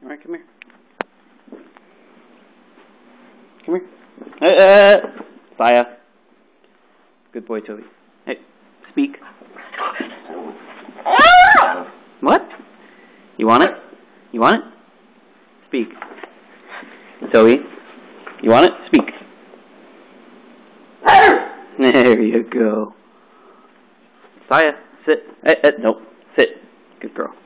Alright, come here. Come here. Saya. Good boy, Toby. Hey, speak. What? You want it? You want it? Speak. Toby, you want it? Speak. There you go. Saya, sit. Nope. Sit. Good girl.